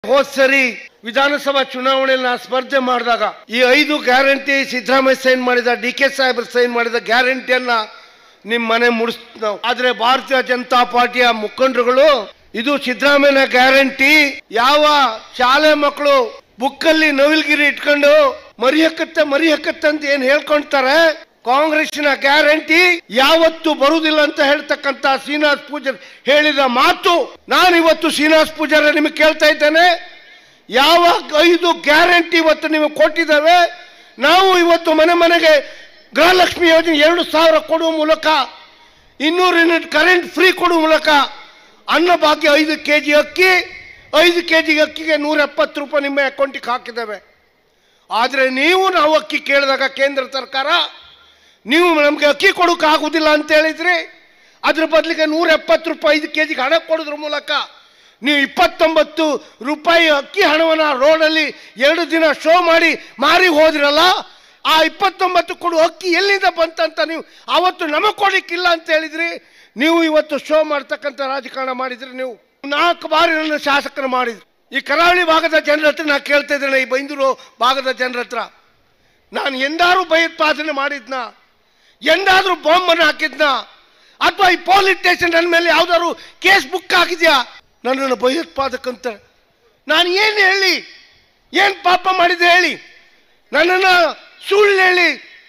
ಹೋದ ಸರಿ ವಿಧಾನಸಭಾ ಚುನಾವಣೆಯಲ್ಲಿ ನಾನು ಸ್ಪರ್ಧೆ ಮಾಡಿದಾಗ ಈ 5 ಗ್ಯಾರಂಟಿ ಸಿದ್ದರಾಮಯ್ಯ ಸೈನ್ ಮಾಡಿದ, DK ಸಾಹೇಬರು ಸೈನ್ ಮಾಡಿದ ಗ್ಯಾರಂಟಿಯನ್ನ ನಿಮ್ಮ ಮನೆ ಮುಡಿಸ್ತಾವ್. ಆದ್ರೆ ಭಾರತೀಯ ಜನತಾ ಪಾರ್ಟಿಯ ಮುಖಂಡರುಗಳು ಇದು ಸಿದ್ದರಾಮಯ್ಯನ ಗ್ಯಾರಂಟಿ, ಯಾವ ಶಾಲೆ ಮಕ್ಕಳು ಬುಕ್ಕಲ್ಲಿ ನವಿಲ್ಗಿರಿ ಇಟ್ಕೊಂಡು ಮರಿ ಹಕ್ಕತ್ತೆ ಅಂತ ಏನ್ ಹೇಳ್ಕೊಂತಾರೆ, ಕಾಂಗ್ರೆಸ್ನ ಗ್ಯಾರಂಟಿ ಯಾವತ್ತು ಬರುವುದಿಲ್ಲ ಅಂತ ಹೇಳ್ತಕ್ಕಂತ ಶ್ರೀನಿವಾಸ್ ಪೂಜಾರಿ ಹೇಳಿದ ಮಾತು. ನಾನು ಇವತ್ತು ಶ್ರೀನಿವಾಸ್ ಪೂಜಾರಿ ನಿಮಗೆ ಕೇಳ್ತಾ ಇದ್ದೇನೆ, ಯಾವ 5 ಗ್ಯಾರಂಟಿ ಇವತ್ತು ನಿಮಗೆ ಕೊಟ್ಟಿದ್ದಾವೆ. ನಾವು ಇವತ್ತು ಮನೆ ಮನೆಗೆ ಗೃಹಲಕ್ಷ್ಮಿ ಯೋಜನೆ 2,000 ಕೊಡುವ ಮೂಲಕ, 200 ಯೂನಿಟ್ ಕರೆಂಟ್ ಫ್ರೀ ಕೊಡುವ ಮೂಲಕ, ಅನ್ನಭಾಗ್ಯ 5 kg ಅಕ್ಕಿ, 5 kg ಅಕ್ಕಿಗೆ 170 ರೂಪಾಯಿ ನಿಮ್ಮ ಅಕೌಂಟಿಗೆ ಹಾಕಿದ್ದೇವೆ. ಆದರೆ ನಾವು ಅಕ್ಕಿ ಕೇಳಿದಾಗ ಕೇಂದ್ರ ಸರ್ಕಾರ ನೀವು ನಮಗೆ ಅಕ್ಕಿ ಕೊಡೋಕೆ ಆಗುವುದಿಲ್ಲ ಅಂತ ಹೇಳಿದ್ರಿ. ಅದ್ರ ಬದಲಿಗೆ 170 ರೂಪಾಯಿ 5 kg ಹಣ ಕೊಡೋದ್ರ ಮೂಲಕ ನೀವು 29 ರೂಪಾಯಿ ಅಕ್ಕಿ ಹಣವನ್ನು ರೋಡಲ್ಲಿ 2 ದಿನ ಶೋ ಮಾಡಿ ಮಾರಿ ಹೋದ್ರಲ್ಲ, ಆ 29 ಕೊಡು ಅಕ್ಕಿ ಎಲ್ಲಿಂದ ಬಂತಂತ ನೀವು ಅವತ್ತು ನಮಗೆ ಕೊಡಲಿಕ್ಕಿಲ್ಲ ಅಂತ ಹೇಳಿದ್ರಿ. ನೀವು ಇವತ್ತು ಶೋ ಮಾಡ್ತಕ್ಕಂಥ ರಾಜಕಾರಣ ಮಾಡಿದ್ರಿ. ನೀವು 4 ಬಾರಿ ನನ್ನ ಶಾಸಕರು ಮಾಡಿದ್ರಿ. ಈ ಕರಾವಳಿ ಭಾಗದ ಜನರ ಹತ್ರ ನಾನು ಕೇಳ್ತಾ ಇದ್ದೇನೆ, ಈ ಬೈಂದೂರು ಭಾಗದ ಜನರ ಹತ್ರ ನಾನು ಎಂದಾರು ಭಯೋತ್ಪಾದನೆ ಮಾಡಿದ್ನ, ಎಂದಾದ್ರೂ ಬಾಂಬನ್ನು ಹಾಕಿದ್ನ, ಅಥವಾ ಈ ಪೊಲೀಸ್ ಸ್ಟೇಷನ್ ನನ್ನ ಮೇಲೆ ಯಾವ್ದಾದ್ರು ಕೇಸ್ ಬುಕ್ ಆಗಿದ್ಯಾ? ನನ್ನನ್ನು ಭಯೋತ್ಪಾದಕಂತ ನಾನು ಏನು ಹೇಳಿ, ಏನು ಪಾಪ ಮಾಡಿದೆ ಹೇಳಿ? ನನ್ನನ್ನು ಸುಳ್ಳು ಹೇಳಿ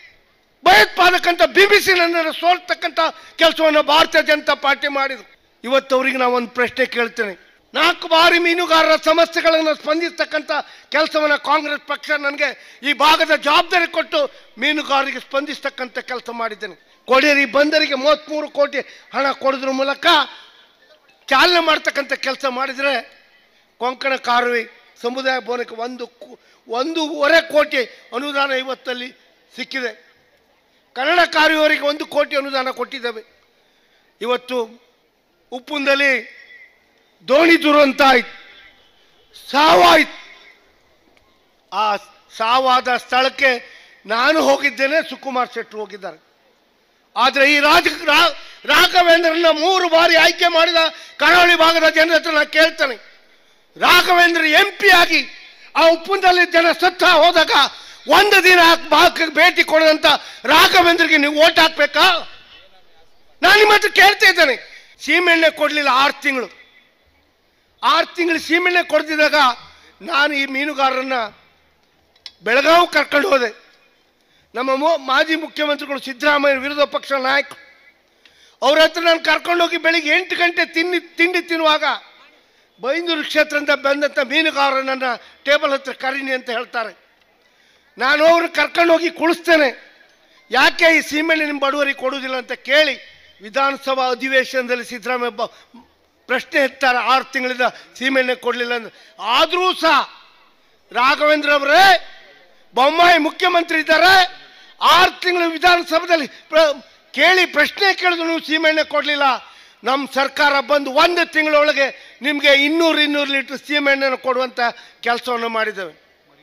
ಭಯೋತ್ಪಾದಕಂತ ಬಿಂಬಿಸಿ ನನ್ನನ್ನು ಸೋಲ್ತಕ್ಕಂಥ ಕೆಲಸವನ್ನು ಭಾರತೀಯ ಜನತಾ ಪಾರ್ಟಿ ಮಾಡಿದ್ರು. ಇವತ್ತು ಅವರಿಗೆ ನಾವು ಒಂದು ಪ್ರಶ್ನೆ ಕೇಳ್ತೇನೆ. 4 ಬಾರಿ ಮೀನುಗಾರರ ಸಮಸ್ಯೆಗಳನ್ನು ಸ್ಪಂದಿಸ್ತಕ್ಕಂಥ ಕೆಲಸವನ್ನು ಕಾಂಗ್ರೆಸ್ ಪಕ್ಷ ನನಗೆ ಈ ಭಾಗದ ಜವಾಬ್ದಾರಿ ಕೊಟ್ಟು ಮೀನುಗಾರರಿಗೆ ಸ್ಪಂದಿಸ್ತಕ್ಕಂಥ ಕೆಲಸ ಮಾಡಿದ್ದೇನೆ. ಕೊಡೇರಿ ಬಂದರಿಗೆ 33 ಕೋಟಿ ಹಣ ಕೊಡೋದ್ರ ಮೂಲಕ ಚಾಲನೆ ಮಾಡ್ತಕ್ಕಂಥ ಕೆಲಸ ಮಾಡಿದರೆ, ಕೊಂಕಣ ಕಾಲುವೆ ಸಮುದಾಯ ಭವನಕ್ಕೆ 1.5 ಕೋಟಿ ಅನುದಾನ ಇವತ್ತಲ್ಲಿ ಸಿಕ್ಕಿದೆ. ಕನ್ನಡ ಕಾಲುವೆಯವರಿಗೆ 1 ಕೋಟಿ ಅನುದಾನ ಕೊಟ್ಟಿದ್ದೇವೆ. ಇವತ್ತು ಉಪ್ಪುಂದಲ್ಲಿ ದೋಣಿ ದುರಂತ ಆಯ್ತು, ಸಾವಾಯ್ತು. ಆ ಸಾವಾದ ಸ್ಥಳಕ್ಕೆ ನಾನು ಹೋಗಿದ್ದೇನೆ, ಸುಕುಮಾರ್ ಶೆಟ್ಟರು ಹೋಗಿದ್ದಾರೆ. ಆದರೆ ಈ ರಾಘವೇಂದ್ರನ 3 ಬಾರಿ ಆಯ್ಕೆ ಮಾಡಿದ ಕರಾವಳಿ ಭಾಗದ ಜನರ ಹತ್ರ ನಾನು ಕೇಳ್ತೇನೆ, ರಾಘವೇಂದ್ರ MP ಆಗಿ ಆ ಉಪ್ಪುಂದಲ್ಲಿ ಜನ ಸತ್ತ ಹೋದಾಗ 1 ದಿನ ಭಾಗಕ್ಕೆ ಭೇಟಿ ಕೊಡದಂತ ರಾಘವೇಂದ್ರಗೆ ನೀವು ಓಟ್ ಹಾಕ್ಬೇಕಾ? ನಾನು ನಿಮ್ಮ ಹತ್ರ ಕೇಳ್ತಾ ಇದ್ದೇನೆ. ಸೀಮೆಣ್ಣೆ ಕೊಡಲಿಲ್ಲ 6 ತಿಂಗಳು ಸೀಮೆಣ್ಣೆ ಕೊಡ್ತಿದ್ದಾಗ ನಾನು ಈ ಮೀನುಗಾರರನ್ನ ಬೆಳಗಾವಿ ಕರ್ಕೊಂಡು ಹೋದೆ. ನಮ್ಮ ಮಾಜಿ ಮುಖ್ಯಮಂತ್ರಿಗಳು ಸಿದ್ದರಾಮಯ್ಯ ವಿರೋಧ ಪಕ್ಷ ನಾಯಕರು, ಅವ್ರ ಹತ್ರ ನಾನು ಕರ್ಕೊಂಡೋಗಿ ಬೆಳಿಗ್ಗೆ 8 ಗಂಟೆ ತಿಂಡಿ ತಿನ್ನುವಾಗ ಬೈಂದೂರು ಕ್ಷೇತ್ರದಿಂದ ಬಂದಂಥ ಮೀನುಗಾರರನ್ನ ಟೇಬಲ್ ಹತ್ರ ಕರೀನಿ ಅಂತ ಹೇಳ್ತಾರೆ. ನಾನು ಅವ್ರನ್ನ ಕರ್ಕೊಂಡೋಗಿ ಕುಳಿಸ್ತೇನೆ. ಯಾಕೆ ಈ ಸೀಮೆಣ್ಣೆ ನಿಮ್ಮ ಬಡವರಿಗೆ ಕೊಡುವುದಿಲ್ಲ ಅಂತ ಕೇಳಿ ವಿಧಾನಸಭಾ ಅಧಿವೇಶನದಲ್ಲಿ ಸಿದ್ದರಾಮಯ್ಯ ಪ್ರಶ್ನೆ ಎತ್ತಾರೆ, 6 ತಿಂಗಳಿಂದ ಸೀಮೆಣ್ಣೆ ಕೊಡಲಿಲ್ಲ ಅಂದ್ರೆ. ಆದರೂ ಸಹ ರಾಘವೇಂದ್ರ ಅವರೇ, ಬೊಮ್ಮಾಯಿ ಮುಖ್ಯಮಂತ್ರಿ ಇದ್ದಾರೆ, 6 ತಿಂಗಳು ವಿಧಾನಸಭೆಯಲ್ಲಿ ಕೇಳಿ ಪ್ರಶ್ನೆ ಕೇಳಿದ್ರು ನೀವು ಸೀಮೆಣ್ಣೆ ಕೊಡಲಿಲ್ಲ. ನಮ್ಮ ಸರ್ಕಾರ ಬಂದು 1 ತಿಂಗಳೊಳಗೆ ನಿಮಗೆ 200 ಲೀಟರ್ ಸೀಮೆಣ್ಣೆಯನ್ನು ಕೊಡುವಂಥ ಕೆಲಸವನ್ನು ಮಾಡಿದ್ದೇವೆ.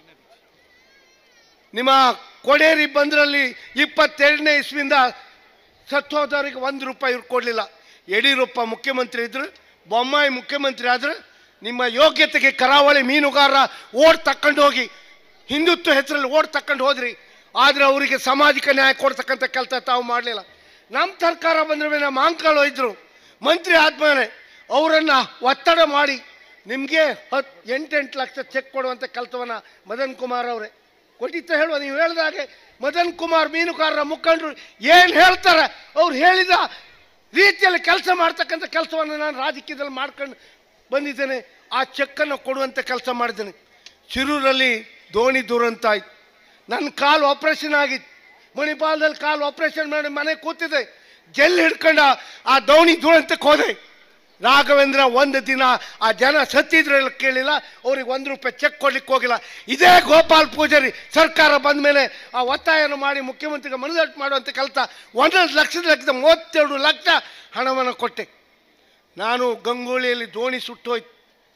ನಿಮ್ಮ ಕೊಡೇರಿ ಬಂದರಲ್ಲಿ 22ನೇ ಇಸ್ವಿಯಿಂದ ಸತ್ತೋದವರಿಗೆ 1 ರೂಪಾಯಿ ಇವ್ರು ಕೊಡಲಿಲ್ಲ. ಯಡಿಯೂರಪ್ಪ ಮುಖ್ಯಮಂತ್ರಿ ಇದ್ರು, ಬೊಮ್ಮಾಯಿ ಮುಖ್ಯಮಂತ್ರಿ ಆದ್ರೆ ನಿಮ್ಮ ಯೋಗ್ಯತೆಗೆ ಕರಾವಳಿ ಮೀನುಗಾರರ ಓಟ್ ತಕೊಂಡು ಹೋಗಿ ಹಿಂದುತ್ವ ಹೆಸರಲ್ಲಿ ಓಟ್ ತಕೊಂಡು ಹೋದ್ರಿ. ಆದರೆ ಅವರಿಗೆ ಸಾಮಾಜಿಕ ನ್ಯಾಯ ಕೊಡ್ತಕ್ಕಂಥ ಕೆಲಸ ತಾವು ಮಾಡಲಿಲ್ಲ. ನಮ್ಮ ಸರ್ಕಾರ ಬಂದ್ರೆ ನಮ್ಮ ಅಂಕಲ್ ಇದ್ರು ಮಂತ್ರಿ ಆದ್ಮೇಲೆ ಅವರನ್ನು ಒತ್ತಡ ಮಾಡಿ ನಿಮಗೆ 8 ಲಕ್ಷ ಚೆಕ್ ಕೊಡುವಂಥ ಕೆಲಸವನ್ನು ಮದನ್ ಕುಮಾರ್ ಅವರೇ ಕೊಟ್ಟಿತ್ತ ಹೇಳುವ. ನೀವು ಹೇಳಿದ ಹಾಗೆ ಮದನ್ ಕುಮಾರ್ ಮೀನುಗಾರರ ಮುಖಂಡರು ಏನು ಹೇಳ್ತಾರೆ ಅವ್ರು ಹೇಳಿದ ರೀತಿಯಲ್ಲಿ ಕೆಲಸ ಮಾಡ್ತಕ್ಕಂಥ ಕೆಲಸವನ್ನು ನಾನು ರಾಜಕೀಯದಲ್ಲಿ ಮಾಡ್ಕೊಂಡು ಬಂದಿದ್ದೇನೆ. ಆ ಚೆಕ್ಕನ್ನು ಕೊಡುವಂಥ ಕೆಲಸ ಮಾಡಿದ್ದೇನೆ. ಶಿರೂರಲ್ಲಿ ದೋಣಿ ದುರಂತ ಆಯ್ತು, ನನ್ನ ಕಾಲು ಆಪ್ರೇಷನ್ ಆಗಿತ್ತು, ಮಣಿಪಾಲದಲ್ಲಿ ಕಾಲು ಆಪ್ರೇಷನ್ ಮಾಡಿ ಮನೆ ಕೂತಿದೆ, ಜಲ್ಲಿ ಹಿಡ್ಕೊಂಡು ಆ ದೋಣಿ ದುರಂತಕ್ಕೆ ಹೋದೆ. ರಾಘವೇಂದ್ರ 1 ದಿನ ಆ ಜನ ಸತ್ತಿದ್ರೆಲ್ಲ ಕೇಳಿಲ್ಲ, ಅವ್ರಿಗೆ 1 ರೂಪಾಯಿ ಚೆಕ್ ಕೊಡ್ಲಿಕ್ಕೆ ಹೋಗಿಲ್ಲ. ಇದೇ ಗೋಪಾಲ್ ಪೂಜಾರಿ ಸರ್ಕಾರ ಬಂದ ಮೇಲೆ ಆ ಒತ್ತಾಯವನ್ನು ಮಾಡಿ ಮುಖ್ಯಮಂತ್ರಿಗೆ ಮನದಟ್ಟು ಮಾಡುವಂಥ ಕೆಲಸ 1,32 ಲಕ್ಷ ಹಣವನ್ನು ಕೊಟ್ಟೆ. ನಾನು ಗಂಗೋಳಿಯಲ್ಲಿ ದೋಣಿ ಸುಟ್ಟೋಯ್ತು,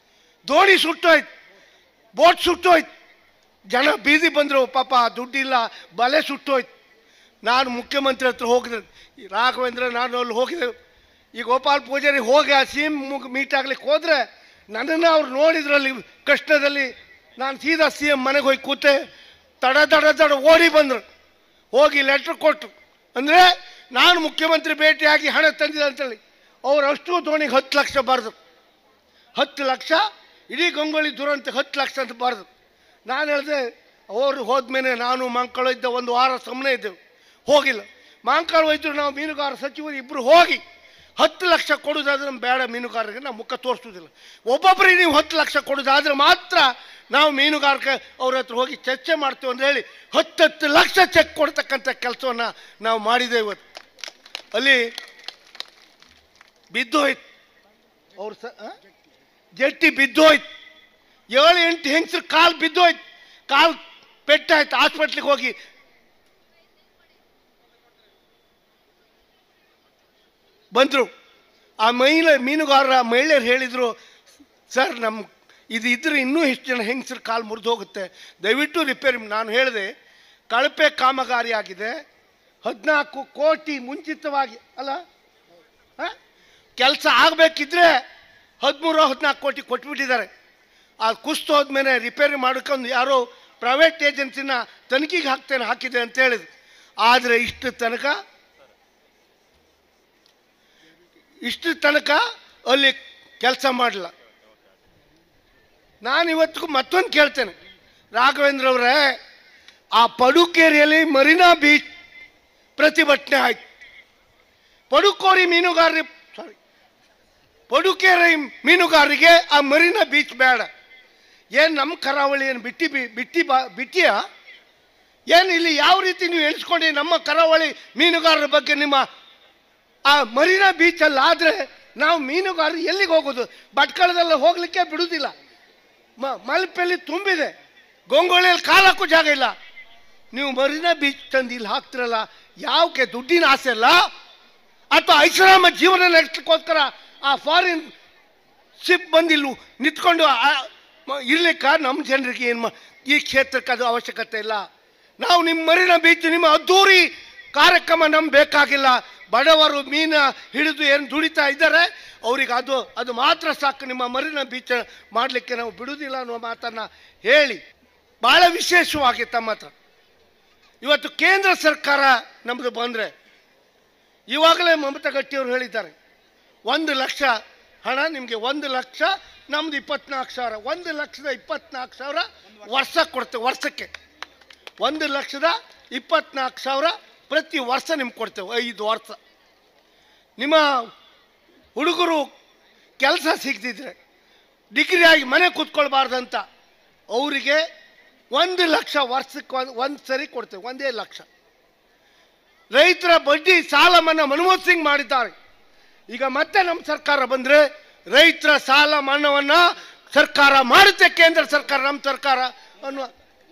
ಬೋಟ್ ಸುಟ್ಟೋಯ್ತು, ಜನ ಬೀದಿ ಬಂದರು, ಪಾಪ ದುಡ್ಡಿಲ್ಲ, ಬಲೆ ಸುಟ್ಟೋಯ್ತು. ನಾನು ಮುಖ್ಯಮಂತ್ರಿ ಹತ್ರ ಹೋಗಿದ್ದೆ, ರಾಘವೇಂದ್ರ ನಾನು ಅಲ್ಲಿ ಹೋಗಿದ್ದೆ. ಈ ಗೋಪಾಲ್ ಪೂಜಾರಿ ಹೋಗಿ ಆ ಸೀಮ್ ಮೀಟ್ ಆಗ್ಲಿಕ್ಕೆ ಹೋದರೆ ನನ್ನನ್ನು ಅವ್ರು ನೋಡಿದ್ರಲ್ಲಿ ಕಷ್ಟದಲ್ಲಿ ನಾನು ಸೀದಾ CM ಮನೆಗೆ ಹೋಗಿ ಕೂತೆ. ತಡ ಓಡಿ ಬಂದರು. ಹೋಗಿ ಲೆಟ್ರ್ ಕೊಟ್ಟರು. ಅಂದರೆ ನಾನು ಮುಖ್ಯಮಂತ್ರಿ ಭೇಟಿಯಾಗಿ ಹಣ ತಂದಿದೆ ಅಂತೇಳಿ. ಅವ್ರು ಅಷ್ಟು ದೋಣಿಗೆ 10 ಲಕ್ಷ ಬರೆದ್ರು. 10 ಲಕ್ಷ ಇಡೀ ಗಂಗೊಳ್ಳಿ ದುರಂತ 10 ಲಕ್ಷ ಅಂತ ಬರೆದ್ರು. ನಾನು ಹೇಳಿದೆ ಅವರು ಹೋದ್ಮೇಲೆ ನಾನು ಮಂಕಳ ಇದ್ದ 1 ವಾರ ಸುಮ್ಮನೆ ಇದ್ದೆವು, ಹೋಗಿಲ್ಲ. ಮಂಕಳ ವೈದ್ಯರು ನಾವು ಮೀನುಗಾರ ಸಚಿವರು ಇಬ್ಬರು ಹೋಗಿ 10 ಲಕ್ಷ ಕೊಡೋದಾದ್ರೆ ನಮ್ಮ ಬೇಡ, ಮೀನುಗಾರರಿಗೆ ನಾವು ಮುಖ ತೋರಿಸೋದಿಲ್ಲ. ಒಬ್ಬೊಬ್ಬರಿಗೆ ನೀವು 10 ಲಕ್ಷ ಕೊಡೋದಾದ್ರೆ ಮಾತ್ರ ನಾವು ಮೀನುಗಾರಿಕೆ ಅವ್ರ ಹತ್ರ ಹೋಗಿ ಚರ್ಚೆ ಮಾಡ್ತೀವಿ ಅಂತ ಹೇಳಿ 10 ಲಕ್ಷ ಚೆಕ್ ಕೊಡ್ತಕ್ಕಂಥ ಕೆಲಸವನ್ನು ನಾವು ಮಾಡಿದ್ದೇವೆ. ಇವತ್ತು ಅಲ್ಲಿ ಬಿದ್ದೋಯ್ತು, ಅವ್ರು ಜಟ್ಟಿ ಬಿದ್ದೋಯ್ತು. 7-8 ಹೆಂಗಸರು ಕಾಲು ಬಿದ್ದೋಯ್ತು, ಕಾಲು ಪೆಟ್ಟಾಯ್ತು. ಹಾಸ್ಪಿಟ್ಲಿಗೆ ಹೋಗಿ ಬಂದರು. ಆ ಮೀನುಗಾರರ ಮಹಿಳೆಯರು ಹೇಳಿದರು, ಸರ್ ನಮ್ಮ ಇದು ಇದ್ರೆ ಇನ್ನೂ ಎಷ್ಟು ಜನ ಹೆಂಗಸರು ಕಾಲು ಮುರಿದು ಹೋಗುತ್ತೆ, ದಯವಿಟ್ಟು ರಿಪೇರಿ. ನಾನು ಹೇಳಿದೆ ಕಳಪೆ ಕಾಮಗಾರಿ ಆಗಿದೆ, 14 ಕೋಟಿ ಮುಂಚಿತವಾಗಿ ಅಲ್ಲ ಕೆಲಸ ಆಗಬೇಕಿದ್ರೆ 13-14 ಕೋಟಿ ಕೊಟ್ಬಿಟ್ಟಿದ್ದಾರೆ. ಅದು ಕುಸ್ತು ಹೋದ್ಮೇಲೆ ರಿಪೇರಿ ಮಾಡ್ಕೊಂಡು ಯಾರೋ ಪ್ರೈವೇಟ್ ಏಜೆನ್ಸಿನ ತನಿಖೆಗೆ ಹಾಕಿದೆ ಅಂತ ಹೇಳಿದ್ರು. ಆದರೆ ಇಷ್ಟು ತನಕ ಅಲ್ಲಿ ಕೆಲಸ ಮಾಡಲ್ಲ. ನಾನು ಇವತ್ತಿಗೂ ಮತ್ತೊಂದು ಕೇಳ್ತೇನೆ, ರಾಘವೇಂದ್ರ ಅವರೇ, ಆ ಪಡುಕೇರಿಯಲ್ಲಿ ಮರೀನಾ ಬೀಚ್ ಪ್ರತಿಭಟನೆ ಆಯ್ತು. ಪಡುಕೇರಿ ಮೀನುಗಾರರಿಗೆ ಆ ಮರೀನಾ ಬೀಚ್ ಬೇಡ. ಏನು ನಮ್ಮ ಕರಾವಳಿ ಏನು ಬಿಟ್ಟಿಯ ಏನು ಇಲ್ಲಿ ಯಾವ ರೀತಿ ನೀವು ಎಣಿಸ್ಕೊಂಡು ನಮ್ಮ ಕರಾವಳಿ ಮೀನುಗಾರರ ಬಗ್ಗೆ ನಿಮ್ಮ ಆ ಮರೀನಾ ಬೀಚಲ್ಲಿ ಆದರೆ ನಾವು ಮೀನುಗಾರರು ಎಲ್ಲಿಗೆ ಹೋಗೋದು? ಭಟ್ಕಳದಲ್ಲ ಹೋಗ್ಲಿಕ್ಕೆ ಬಿಡುವುದಿಲ್ಲ. ಮಲ್ಪೆಯಲ್ಲಿ ತುಂಬಿದೆ, ಗೊಂಗೋಳಿಯಲ್ಲಿ ಕಾಲಕ್ಕೂ ಜಾಗ ಇಲ್ಲ. ನೀವು ಮರೀನಾ ಬೀಚ್ ತಂದು ಇಲ್ಲಿ ಹಾಕ್ತಿರಲ್ಲ, ಯಾವಕ್ಕೆ ದುಡ್ಡಿನ ಆಸೆ ಅಲ್ಲ ಅಥವಾ ಐಷಾರಾಮ ಜೀವನ ನಡೆಸಲಿಕ್ಕೋಸ್ಕರ ಆ ಫಾರಿನ್ ಶಿಪ್ ಬಂದಿಲ್ಲ ನಿಂತ್ಕೊಂಡು ಇರ್ಲಿಕ್ಕೆ ನಮ್ಮ ಜನರಿಗೆ ಏನು ಈ ಕ್ಷೇತ್ರಕ್ಕೆ ಅದು ಅವಶ್ಯಕತೆ ಇಲ್ಲ. ನಾವು ನಿಮ್ಮ ಮರೀನಾ ಬೀಚ್ ನಿಮ್ಮ ಅದ್ದೂರಿ ಕಾರ್ಯಕ್ರಮ ನಮ್ಗೆ ಬೇಕಾಗಿಲ್ಲ. ಬಡವರು ಮೀನು ಹಿಡಿದು ಏನು ದುಡಿತಾ ಇದ್ದಾರೆ ಅವ್ರಿಗೆ ಅದು ಮಾತ್ರ ಸಾಕು. ನಿಮ್ಮ ಮರೀನಾ ಬೀಚ್ ಮಾಡಲಿಕ್ಕೆ ನಾವು ಬಿಡುವುದಿಲ್ಲ ಅನ್ನೋ ಮಾತನ್ನು ಹೇಳಿ ಭಾಳ ವಿಶೇಷವಾಗಿ ತಮ್ಮ ಹತ್ರ ಇವತ್ತು ಕೇಂದ್ರ ಸರ್ಕಾರ ನಮ್ಮದು ಬಂದರೆ, ಇವಾಗಲೇ ಮಮತಾ ಗಟ್ಟಿಯವರು ಹೇಳಿದ್ದಾರೆ 1 ಲಕ್ಷ ಹಣ ನಿಮಗೆ, 1 ಲಕ್ಷ ನಮ್ದು 24,000, 1,24,000 ವರ್ಷಕ್ಕೆ ಕೊಡ್ತೇವೆ. ವರ್ಷಕ್ಕೆ 1,24,000 ಪ್ರತಿ ವರ್ಷ ನಿಮ್ಗೆ ಕೊಡ್ತೇವೆ. 5 ವರ್ಷ. ನಿಮ್ಮ ಹುಡುಗರು ಕೆಲಸ ಸಿಗ್ತಿದ್ರೆ ಡಿಗ್ರಿ ಆಗಿ ಮನೆ ಕೂತ್ಕೊಳ್ಬಾರ್ದಂತ ಅವರಿಗೆ 1 ಲಕ್ಷ ವರ್ಷಕ್ಕೆ ಒಂದು ಸರಿ ಕೊಡ್ತೇವೆ, 1 ಲಕ್ಷ. ರೈತರ ಬಡ್ಡಿ ಸಾಲ ಮನ್ನಾ ಮನಮೋಹನ್ ಸಿಂಗ್ ಮಾಡಿದ್ದಾರೆ. ಈಗ ಮತ್ತೆ ನಮ್ಮ ಸರ್ಕಾರ ಬಂದರೆ ರೈತರ ಸಾಲ ಮನ್ನಾವನ್ನು ಸರ್ಕಾರ ಮಾಡುತ್ತೆ, ಕೇಂದ್ರ ಸರ್ಕಾರ, ನಮ್ಮ ಸರ್ಕಾರ ಅನ್ನುವ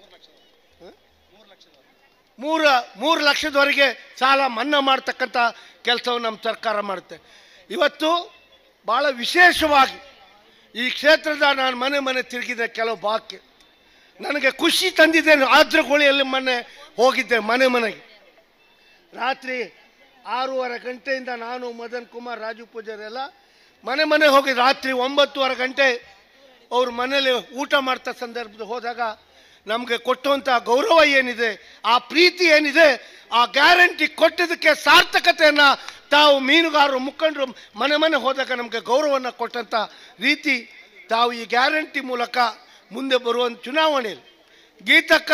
3 ಲಕ್ಷದವರೆಗೆ ಸಾಲ ಮನ್ನಾ ಮಾಡ್ತಕ್ಕಂಥ ಕೆಲಸವನ್ನು ನಮ್ಮ ಸರ್ಕಾರ ಮಾಡುತ್ತೆ. ಇವತ್ತು ಭಾಳ ವಿಶೇಷವಾಗಿ ಈ ಕ್ಷೇತ್ರದ ನಾನು ಮನೆ ತಿರುಗಿದ ಕೆಲವು ಬಾಕಿ ನನಗೆ ಖುಷಿ ತಂದಿದ್ದೇನೆ. ಆದ್ರಗೋಳಿಯಲ್ಲಿ ಮೊನ್ನೆ ಹೋಗಿದ್ದೆ ಮನೆಗೆ. ರಾತ್ರಿ 6:30 ಗಂಟೆಯಿಂದ ನಾನು, ಮದನ್ ಕುಮಾರ್, ರಾಜು ಪೂಜಾರಿ ಎಲ್ಲ ಮನೆ ಹೋಗಿ ರಾತ್ರಿ 9:30 ಗಂಟೆ ಅವ್ರ ಮನೇಲಿ ಊಟ ಮಾಡ್ತಾ ಸಂದರ್ಭದಲ್ಲಿ ಹೋದಾಗ ನಮಗೆ ಕೊಟ್ಟುವಂಥ ಗೌರವ ಏನಿದೆ, ಆ ಪ್ರೀತಿ ಏನಿದೆ, ಆ ಗ್ಯಾರಂಟಿ ಕೊಟ್ಟಿದ್ದಕ್ಕೆ ಸಾರ್ಥಕತೆಯನ್ನು ತಾವು ಮೀನುಗಾರರು ಮುಖಂಡರು ಮನೆ ಹೋದಾಗ ನಮಗೆ ಗೌರವವನ್ನು ಕೊಟ್ಟಂಥ ರೀತಿ ತಾವು ಈ ಗ್ಯಾರಂಟಿ ಮೂಲಕ ಮುಂದೆ ಬರುವಂಥ ಚುನಾವಣೆಯಲ್ಲಿ ಗೀತಕ್ಕ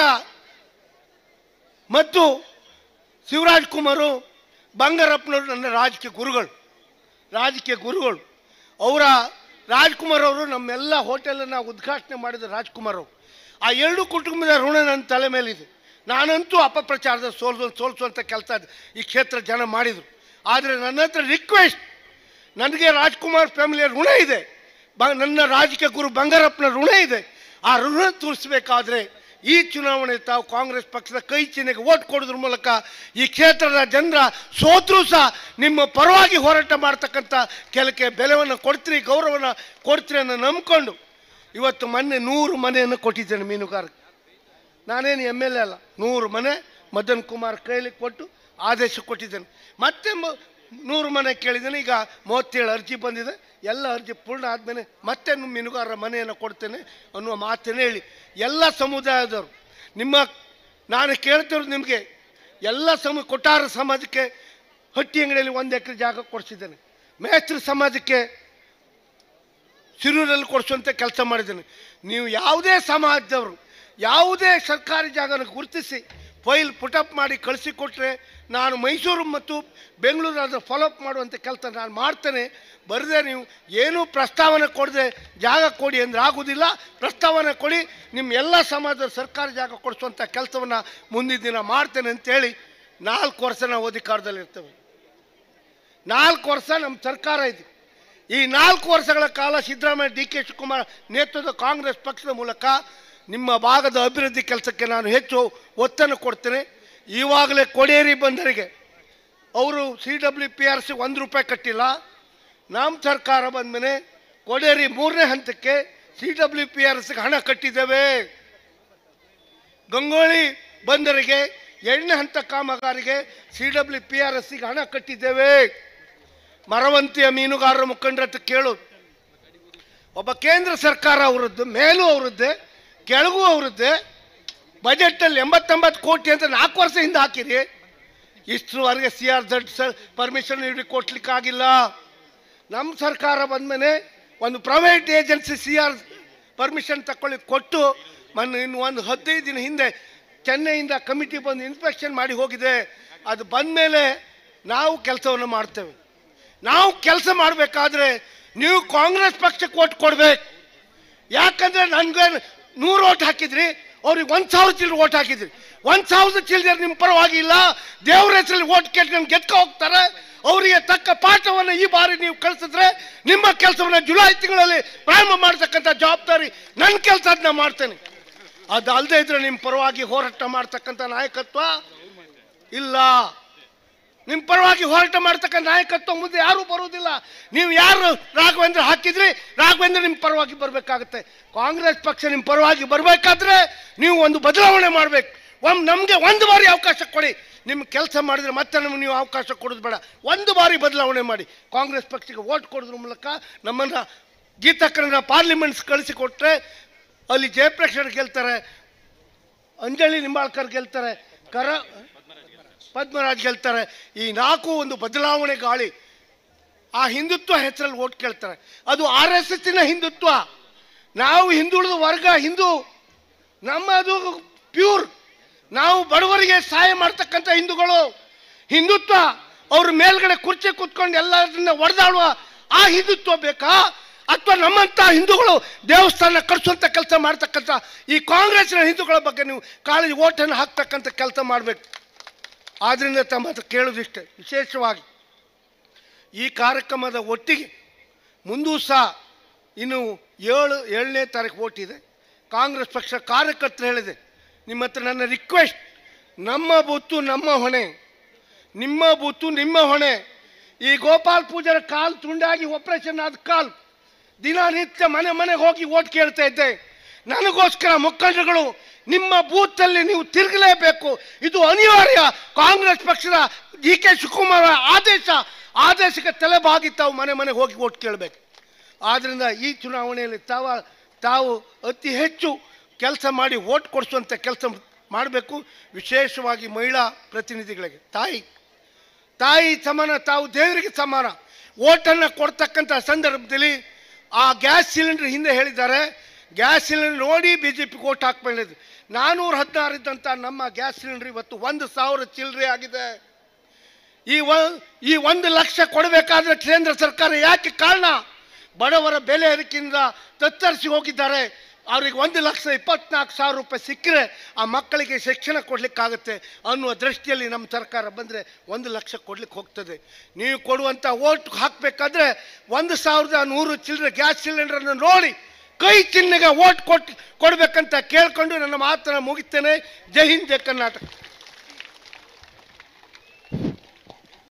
ಮತ್ತು ಶಿವರಾಜ್ ಕುಮಾರು ಬಂಗಾರಪ್ಪನವರು ನನ್ನ ರಾಜಕೀಯ ಗುರುಗಳು. ಅವರ ರಾಜ್ಕುಮಾರ್ ಅವರು ನಮ್ಮೆಲ್ಲ ಹೋಟೆಲನ್ನು ಉದ್ಘಾಟನೆ ಮಾಡಿದ ರಾಜ್ಕುಮಾರ್ ಅವರು. ಆ 2 ಕುಟುಂಬದ ಋಣ ನನ್ನ ತಲೆ ಮೇಲಿದೆ. ನಾನಂತೂ ಅಪಪ್ರಚಾರದ ಸೋಲಿಸುವಂಥ ಕೆಲಸ ಈ ಕ್ಷೇತ್ರ ಜನ ಮಾಡಿದರು. ಆದರೆ ನನ್ನ ಹತ್ರ ರಿಕ್ವೆಸ್ಟ್, ನನಗೆ ರಾಜ್ಕುಮಾರ್ ಫ್ಯಾಮಿಲಿಯ ಋಣ ಇದೆ, ನನ್ನ ರಾಜಕೀಯ ಗುರು ಬಂಗಾರಪ್ಪನ ಋಣ ಇದೆ. ಆ ಋಣ ತೋರಿಸಬೇಕಾದ್ರೆ ಈ ಚುನಾವಣೆ ತಾವು ಕಾಂಗ್ರೆಸ್ ಪಕ್ಷದ ಕೈ ಚಿಹ್ನೆಗೆ ಓಟ್ ಕೊಡೋದ್ರ ಮೂಲಕ ಈ ಕ್ಷೇತ್ರದ ಜನರ ಸೋತ್ರೂ ಸಹ ನಿಮ್ಮ ಪರವಾಗಿ ಹೋರಾಟ ಮಾಡ್ತಕ್ಕಂಥ ಕೆಲಕ್ಕೆ ಬೆಲೆಯನ್ನು ಕೊಡ್ತೀರಿ, ಗೌರವವನ್ನು ಕೊಡ್ತೀರಿ ಅನ್ನೋ ನಂಬಿಕೊಂಡು ಇವತ್ತು ಮೊನ್ನೆ 100 ಮನೆಯನ್ನು ಕೊಟ್ಟಿದ್ದೇನೆ ಮೀನುಗಾರಕ್ಕೆ. ನಾನೇನು MLA ಅಲ್ಲ, 100 ಮನೆ ಮದನ್ ಕುಮಾರ್ ಕೈಲಿ ಕೊಟ್ಟು ಆದೇಶ ಕೊಟ್ಟಿದ್ದೇನೆ. ಮತ್ತೆ 100 ಮನೆ ಕೇಳಿದ್ದೇನೆ. ಈಗ 37 ಅರ್ಜಿ ಬಂದಿದೆ. ಎಲ್ಲ ಅರ್ಜಿ ಪೂರ್ಣ ಆದಮೇಲೆ ಮತ್ತೆ ಮೀನುಗಾರರ ಮನೆಯನ್ನು ಕೊಡ್ತೇನೆ ಅನ್ನುವ ಮಾತನ್ನೇ ಹೇಳಿ ಎಲ್ಲ ಸಮುದಾಯದವರು ನಾನು ಕೇಳ್ತಿರೋದು ನಿಮಗೆ ಎಲ್ಲ ಕೊಟ್ಟಾರ ಸಮಾಜಕ್ಕೆ ಹಟ್ಟಿ ಅಂಗಡಿಯಲ್ಲಿ 1 ಎಕರೆ ಜಾಗ ಕೊಡಿಸಿದ್ದೇನೆ. ಮೇಸ್ತ್ರಿ ಸಮಾಜಕ್ಕೆ ಸಿರೂರಲ್ಲಿ ಕೊಡಿಸುವಂತೆ ಕೆಲಸ ಮಾಡಿದ್ದೇನೆ. ನೀವು ಯಾವುದೇ ಸಮಾಜದವರು ಯಾವುದೇ ಸರ್ಕಾರಿ ಜಾಗನ ಗುರುತಿಸಿ ಫೈಲ್ ಪುಟಪ್ ಮಾಡಿ ಕಳಿಸಿಕೊಟ್ರೆ ನಾನು ಮೈಸೂರು ಮತ್ತು ಬೆಂಗಳೂರು ಅದನ್ನು ಫಾಲೋಅಪ್ ಮಾಡುವಂಥ ಕೆಲಸ ನಾನು ಮಾಡ್ತೇನೆ. ಬರದೆ ನೀವು ಏನೂ ಪ್ರಸ್ತಾವನೆ ಕೊಡದೆ ಜಾಗ ಕೊಡಿ ಅಂದರೆ ಆಗೋದಿಲ್ಲ. ಪ್ರಸ್ತಾವನೆ ಕೊಡಿ, ನಿಮ್ಮ ಎಲ್ಲ ಸಮಾಜದ ಸರ್ಕಾರಿ ಜಾಗ ಕೊಡಿಸುವಂಥ ಕೆಲಸವನ್ನು ಮುಂದಿನ ದಿನ ಮಾಡ್ತೇನೆ ಅಂತೇಳಿ 4 ವರ್ಷ ನಾವು ಅಧಿಕಾರದಲ್ಲಿರ್ತೇವೆ. 4 ವರ್ಷ ನಮ್ಮ ಸರ್ಕಾರ ಇದೆ. ಈ 4 ವರ್ಷಗಳ ಕಾಲ ಸಿದ್ದರಾಮಯ್ಯ ಡಿ ಕೆ ಶಿವಕುಮಾರ್ ನೇತೃತ್ವದ ಕಾಂಗ್ರೆಸ್ ಪಕ್ಷದ ಮೂಲಕ ನಿಮ್ಮ ಭಾಗದ ಅಭಿವೃದ್ಧಿ ಕೆಲಸಕ್ಕೆ ನಾನು ಹೆಚ್ಚು ಒತ್ತನ್ನು ಕೊಡ್ತೇನೆ. ಈವಾಗಲೇ ಕೊಡೇರಿ ಬಂದರಿಗೆ ಅವರು CWPRC 1 ರೂಪಾಯಿ ಕಟ್ಟಿಲ್ಲ. ನಮ್ಮ ಸರ್ಕಾರ ಬಂದ ಮೇಲೆ ಕೊಡೇರಿ 3ನೇ ಹಂತಕ್ಕೆ CWPRCಗೆ ಹಣ ಕಟ್ಟಿದ್ದೇವೆ. ಗಂಗೋಳಿ ಬಂದರಿಗೆ 2ನೇ ಹಂತ ಕಾಮಗಾರಿಗೆ CWPRCಗೆ ಹಣ ಕಟ್ಟಿದ್ದೇವೆ. ಮರವಂತಿಯ ಮೀನುಗಾರರ ಮುಖಂಡರ ಹತ್ರ ಕೇಳೋದು, ಒಬ್ಬ ಕೇಂದ್ರ ಸರ್ಕಾರ ಅವರದ್ದು, ಮೇಲೂ ಅವರದ್ದೇ ಕೆಳಗೂ ಅವರದ್ದೇ. ಬಜೆಟಲ್ಲಿ 89 ಕೋಟಿ ಅಂತ 4 ವರ್ಷ ಹಿಂದೆ ಹಾಕಿರಿ. ಇಷ್ಟರವರೆಗೆ CRZ ಪರ್ಮಿಷನ್ ನೀಡಿ ಕೊಡ್ಲಿಕ್ಕಾಗಿಲ್ಲ. ನಮ್ಮ ಸರ್ಕಾರ ಬಂದಮೇಲೆ ಒಂದು ಪ್ರೈವೇಟ್ ಏಜೆನ್ಸಿ CR ಪರ್ಮಿಷನ್ ತಗೊಳ್ಳಿ ಕೊಟ್ಟು ಇನ್ನು ಒಂದು 15 ದಿನ ಹಿಂದೆ ಚೆನ್ನೈಯಿಂದ ಕಮಿಟಿ ಬಂದು ಇನ್ಸ್ಪೆಕ್ಷನ್ ಮಾಡಿ ಹೋಗಿದೆ. ಅದು ಬಂದ ಮೇಲೆ ನಾವು ಕೆಲಸವನ್ನು ಮಾಡ್ತೇವೆ. ನಾವು ಕೆಲಸ ಮಾಡಬೇಕಾದ್ರೆ ನೀವು ಕಾಂಗ್ರೆಸ್ ಪಕ್ಷಕ್ಕೆ ಓಟ್ ಕೊಡ್ಬೇಕು. ಯಾಕಂದರೆ ನನಗೆ 100 ಓಟ್ ಹಾಕಿದ್ರಿ, ಅವ್ರಿಗೆ 1000 ಚಿಲ್ಲರೆ ಓಟ್ ಹಾಕಿದ್ರಿ. 1000 ಚಿಲ್ಲರೆ ನಿಮ್ಮ ಪರವಾಗಿ ಇಲ್ಲ. ದೇವ್ರ ಹೆಸರಲ್ಲಿ ಓಟ್ ಕೇಳಿ ನಮ್ಗೆ ಗೆದ್ಕ ಹೋಗ್ತಾರೆ. ಅವರಿಗೆ ತಕ್ಕ ಪಾಠವನ್ನು ಈ ಬಾರಿ ನೀವು ಕಳಿಸಿದ್ರೆ ನಿಮ್ಮ ಕೆಲಸವನ್ನು ಜುಲೈ ತಿಂಗಳಲ್ಲಿ ಪ್ರಾರಂಭ ಮಾಡ್ತಕ್ಕಂಥ ಜವಾಬ್ದಾರಿ ನನ್ನ ಕೆಲಸ ಅದನ್ನ ಮಾಡ್ತೇನೆ. ಅದು ಅಲ್ಲದೆ ಇದ್ರೆ ನಿಮ್ಮ ಪರವಾಗಿ ಹೋರಾಟ ಮಾಡ್ತಕ್ಕಂಥ ನಾಯಕತ್ವ ಇಲ್ಲ. ನಿಮ್ಮ ಪರವಾಗಿ ಹೋರಾಟ ಮಾಡ್ತಕ್ಕಂಥ ನಾಯಕತ್ವ ಮುಂದೆ ಯಾರೂ ಬರುವುದಿಲ್ಲ. ನೀವು ಯಾರು ರಾಘವೇಂದ್ರ ಹಾಕಿದ್ರಿ, ರಾಘವೇಂದ್ರ ನಿಮ್ಮ ಪರವಾಗಿ ಬರಬೇಕಾಗುತ್ತೆ. ಕಾಂಗ್ರೆಸ್ ಪಕ್ಷ ನಿಮ್ಮ ಪರವಾಗಿ ಬರಬೇಕಾದ್ರೆ ನೀವು ಒಂದು ಬದಲಾವಣೆ ಮಾಡಬೇಕು. ನಮಗೆ 1 ಬಾರಿ ಅವಕಾಶ ಕೊಡಿ. ನಿಮ್ಮ ಕೆಲಸ ಮಾಡಿದರೆ ಮತ್ತೆ ನಮಗೆ ನೀವು ಅವಕಾಶ ಕೊಡೋದು ಬೇಡ. 1 ಬಾರಿ ಬದಲಾವಣೆ ಮಾಡಿ. ಕಾಂಗ್ರೆಸ್ ಪಕ್ಷಕ್ಕೆ ಓಟ್ ಕೊಡೋದ್ರ ಮೂಲಕ ನಮ್ಮನ್ನು ಗೀತಕ್ಕರನ್ನ ಪಾರ್ಲಿಮೆಂಟ್ಸ್ ಕಳಿಸಿಕೊಟ್ರೆ ಅಲ್ಲಿ ಜಯಪ್ರಕಾಶ್ ಗೆಲ್ತಾರೆ, ಅಂಜಲಿ ನಿಂಬಾಳ್ಕರ್ ಗೆಲ್ತಾರೆ, ಪದ್ಮರಾಜ್ ಗೆಲ್ತಾರೆ. ಈ 4 ಒಂದು ಬದಲಾವಣೆ ಗಾಳಿ. ಆ ಹಿಂದುತ್ವ ಹೆಸರಲ್ಲಿ ಓಟ್ ಕೇಳ್ತಾರೆ. ಅದು RSSನ ಹಿಂದುತ್ವ. ನಾವು ಹಿಂದುಳಿದ ವರ್ಗ ಹಿಂದೂ, ನಮ್ಮದು ಪ್ಯೂರ್. ನಾವು ಬಡವರಿಗೆ ಸಹಾಯ ಮಾಡ್ತಕ್ಕಂಥ ಹಿಂದೂಗಳು. ಹಿಂದುತ್ವ ಅವ್ರ ಮೇಲ್ಗಡೆ ಕುರ್ಚಿ ಕೂತ್ಕೊಂಡು ಎಲ್ಲರನ್ನ ಒಡೆದಾಡುವ ಆ ಹಿಂದುತ್ವ ಬೇಕಾ? ಅಥವಾ ನಮ್ಮಂಥ ಹಿಂದೂಗಳು ದೇವಸ್ಥಾನ ಕಟ್ಸುವಂಥ ಕೆಲಸ ಮಾಡ್ತಕ್ಕಂಥ ಈ ಕಾಂಗ್ರೆಸ್ನ ಹಿಂದೂಗಳ ಬಗ್ಗೆ ನೀವು ಕಾಳಜಿ ಓಟನ್ನು ಹಾಕ್ತಕ್ಕಂಥ ಕೆಲಸ ಮಾಡಬೇಕು. ಆದ್ದರಿಂದ ತಮ್ಮ ಹತ್ರ ಕೇಳೋದಿಷ್ಟೇ, ವಿಶೇಷವಾಗಿ ಈ ಕಾರ್ಯಕ್ರಮದ ಒಟ್ಟಿಗೆ ಮುಂದೂ ಸಹ ಇನ್ನು 7ನೇ ತಾರೀಕು ಓಟ್ ಇದೆ. ಕಾಂಗ್ರೆಸ್ ಪಕ್ಷ ಕಾರ್ಯಕರ್ತರು ಹೇಳಿದೆ, ನಿಮ್ಮ ಹತ್ರ ನನ್ನ ರಿಕ್ವೆಸ್ಟ್, ನಮ್ಮ ಬೂತು ನಮ್ಮ ಹೊಣೆ, ನಿಮ್ಮ ಬೂತು ನಿಮ್ಮ ಹೊಣೆ. ಈ ಗೋಪಾಲ್ ಪೂಜಾರ ಕಾಲು ತುಂಡಾಗಿ ಆಪರೇಷನ್ ಆದ ಕಾಲು ದಿನನಿತ್ಯ ಮನೆಗೆ ಹೋಗಿ ಓಟ್ ಕೇಳ್ತಾ ಇದ್ದೆ. ನನಗೋಸ್ಕರ ಮುಖಂಡರುಗಳು ನಿಮ್ಮ ಬೂತಲ್ಲಿ ನೀವು ತಿರುಗಲೇಬೇಕು, ಇದು ಅನಿವಾರ್ಯ. ಕಾಂಗ್ರೆಸ್ ಪಕ್ಷದ ಡಿ ಕೆ ಶಿವಕುಮಾರ್ ಆದೇಶಕ್ಕೆ ತಲೆಬಾಗಿ ತಾವು ಮನೆಗೆ ಹೋಗಿ ಓಟ್ ಕೇಳಬೇಕು. ಆದ್ದರಿಂದ ಈ ಚುನಾವಣೆಯಲ್ಲಿ ತಾವು ಅತಿ ಹೆಚ್ಚು ಕೆಲಸ ಮಾಡಿ ಓಟ್ ಕೊಡಿಸುವಂಥ ಕೆಲಸ ಮಾಡಬೇಕು. ವಿಶೇಷವಾಗಿ ಮಹಿಳಾ ಪ್ರತಿನಿಧಿಗಳಿಗೆ ತಾಯಿ ಸಮಾನ, ತಾವು ದೇವರಿಗೆ ಸಮಾನ. ಓಟನ್ನು ಕೊಡ್ತಕ್ಕಂಥ ಸಂದರ್ಭದಲ್ಲಿ ಆ ಗ್ಯಾಸ್ ಸಿಲಿಂಡರ್ ಹಿಂದೆ ಹೇಳಿದ್ದಾರೆ, ಗ್ಯಾಸ್ ಸಿಲಿಂಡರ್ ನೋಡಿ BJPಗೆ ಓಟ್ ಹಾಕ್ಕೊಂಡಿದ್ದು. 416 ಇದ್ದಂಥ ನಮ್ಮ ಗ್ಯಾಸ್ ಸಿಲಿಂಡರ್ ಇವತ್ತು 1000 ಚಿಲ್ಲರೆ ಆಗಿದೆ. ಈ 1 ಲಕ್ಷ ಕೊಡಬೇಕಾದ್ರೆ ಕೇಂದ್ರ ಸರ್ಕಾರ ಯಾಕೆ ಕಾರಣ? ಬಡವರ ಬೆಲೆ ಏರಿಕೆಯಿಂದ ತತ್ತರಿಸಿ ಹೋಗಿದ್ದಾರೆ. ಅವ್ರಿಗೆ 1,24,000 ರೂಪಾಯಿ ಸಿಕ್ಕರೆ ಆ ಮಕ್ಕಳಿಗೆ ಶಿಕ್ಷಣ ಕೊಡಲಿಕ್ಕಾಗುತ್ತೆ ಅನ್ನುವ ದೃಷ್ಟಿಯಲ್ಲಿ ನಮ್ಮ ಸರ್ಕಾರ ಬಂದರೆ 1 ಲಕ್ಷ ಕೊಡ್ಲಿಕ್ಕೆ ಹೋಗ್ತದೆ. ನೀವು ಕೊಡುವಂಥ ಓಟ್ ಹಾಕಬೇಕಾದ್ರೆ 1,100 ಚಿಲ್ಲರೆ ಗ್ಯಾಸ್ ಸಿಲಿಂಡರನ್ನು ನೋಡಿ ಕೈ ಚಿಹ್ನೆಗೆ ಓಟ್ ಕೊಡಬೇಕಂತ ಕೇಳ್ಕೊಂಡು ನನ್ನ ಮಾತನ್ನು ಮುಗಿಸ್ತೇನೆ. ಜೈ ಹಿಂದ್, ಜೈ ಕರ್ನಾಟಕ.